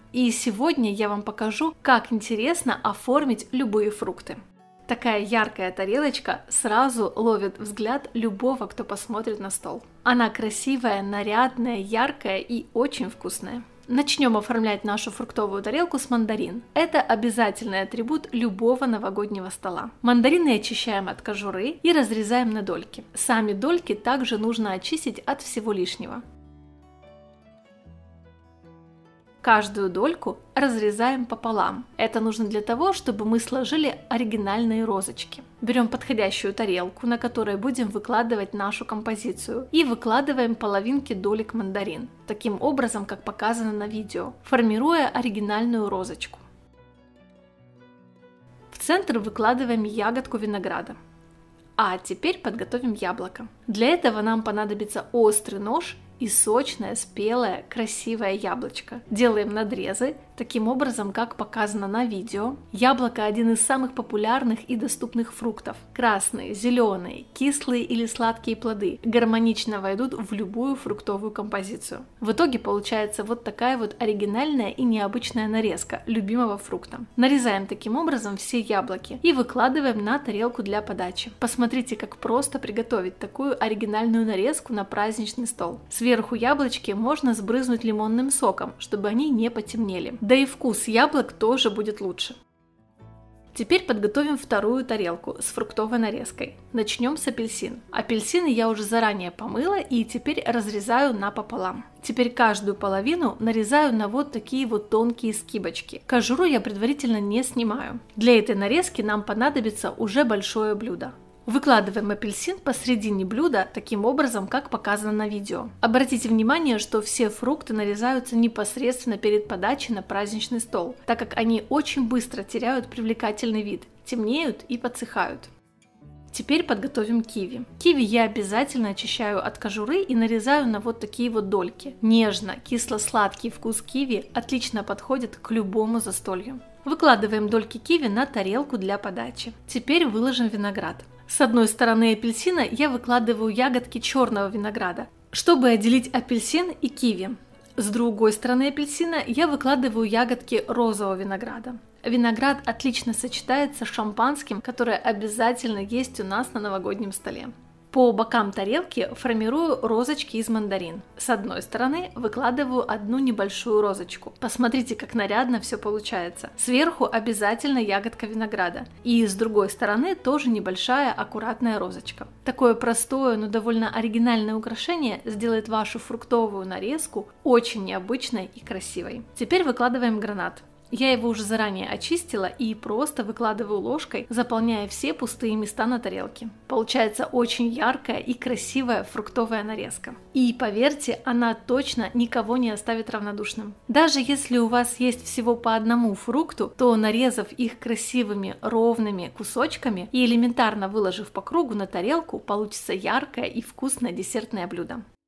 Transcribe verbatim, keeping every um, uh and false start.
И сегодня я вам покажу, как интересно оформить любые фрукты. Такая яркая тарелочка сразу ловит взгляд любого, кто посмотрит на стол. Она красивая, нарядная, яркая и очень вкусная. Начнем оформлять нашу фруктовую тарелку с мандарин. Это обязательный атрибут любого новогоднего стола. Мандарины очищаем от кожуры и разрезаем на дольки. Сами дольки также нужно очистить от всего лишнего. Каждую дольку разрезаем пополам. Это нужно для того, чтобы мы сложили оригинальные розочки. Берем подходящую тарелку, на которой будем выкладывать нашу композицию, и выкладываем половинки долек мандарин, таким образом, как показано на видео, формируя оригинальную розочку. В центр выкладываем ягодку винограда. А теперь подготовим яблоко. Для этого нам понадобится острый нож и сочное, спелое, красивое яблочко. Делаем надрезы, таким образом, как показано на видео. Яблоко – один из самых популярных и доступных фруктов. Красные, зеленые, кислые или сладкие плоды гармонично войдут в любую фруктовую композицию. В итоге получается вот такая вот оригинальная и необычная нарезка любимого фрукта. Нарезаем таким образом все яблоки и выкладываем на тарелку для подачи. Посмотрите, как просто приготовить такую оригинальную нарезку на праздничный стол. Сверху яблочки можно сбрызнуть лимонным соком, чтобы они не потемнели. Да и вкус яблок тоже будет лучше. Теперь подготовим вторую тарелку с фруктовой нарезкой. Начнем с апельсин. Апельсины я уже заранее помыла и теперь разрезаю напополам. Теперь каждую половину нарезаю на вот такие вот тонкие скибочки. Кожуру я предварительно не снимаю. Для этой нарезки нам понадобится уже большое блюдо. Выкладываем апельсин посредине блюда, таким образом, как показано на видео. Обратите внимание, что все фрукты нарезаются непосредственно перед подачей на праздничный стол, так как они очень быстро теряют привлекательный вид, темнеют и подсыхают. Теперь подготовим киви. Киви я обязательно очищаю от кожуры и нарезаю на вот такие вот дольки. Нежно, кисло-сладкий вкус киви отлично подходит к любому застолью. Выкладываем дольки киви на тарелку для подачи. Теперь выложим виноград. С одной стороны апельсина я выкладываю ягодки черного винограда, чтобы отделить апельсин и киви. С другой стороны апельсина я выкладываю ягодки розового винограда. Виноград отлично сочетается с шампанским, которое обязательно есть у нас на новогоднем столе. По бокам тарелки формирую розочки из мандарин. С одной стороны выкладываю одну небольшую розочку. Посмотрите, как нарядно все получается. Сверху обязательно ягодка винограда. И с другой стороны тоже небольшая аккуратная розочка. Такое простое, но довольно оригинальное украшение сделает вашу фруктовую нарезку очень необычной и красивой. Теперь выкладываем гранат. Я его уже заранее очистила и просто выкладываю ложкой, заполняя все пустые места на тарелке. Получается очень яркая и красивая фруктовая нарезка. И поверьте, она точно никого не оставит равнодушным. Даже если у вас есть всего по одному фрукту, то нарезав их красивыми ровными кусочками и элементарно выложив по кругу на тарелку, получится яркое и вкусное десертное блюдо.